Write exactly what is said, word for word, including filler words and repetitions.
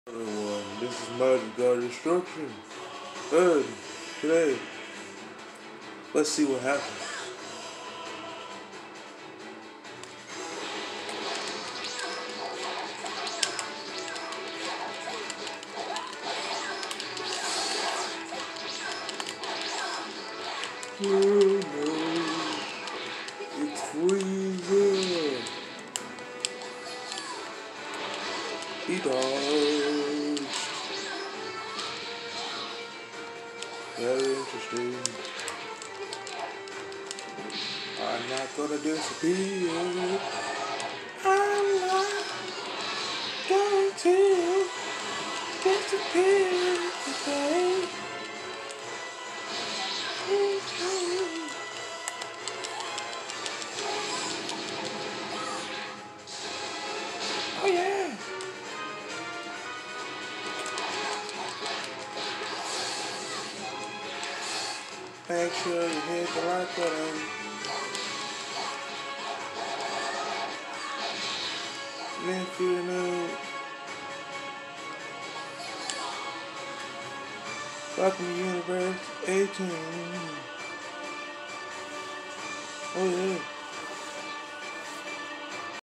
Everyone, this is Magic God Destruction. And today, let's see what happens. Oh no, it's Frieza. He dodged. Very interesting. I'm not gonna disappear. I'm not going to disappear today. Oh yeah. Make sure you hit the like button. And if you're new, welcome to Universe eighteen. Oh yeah.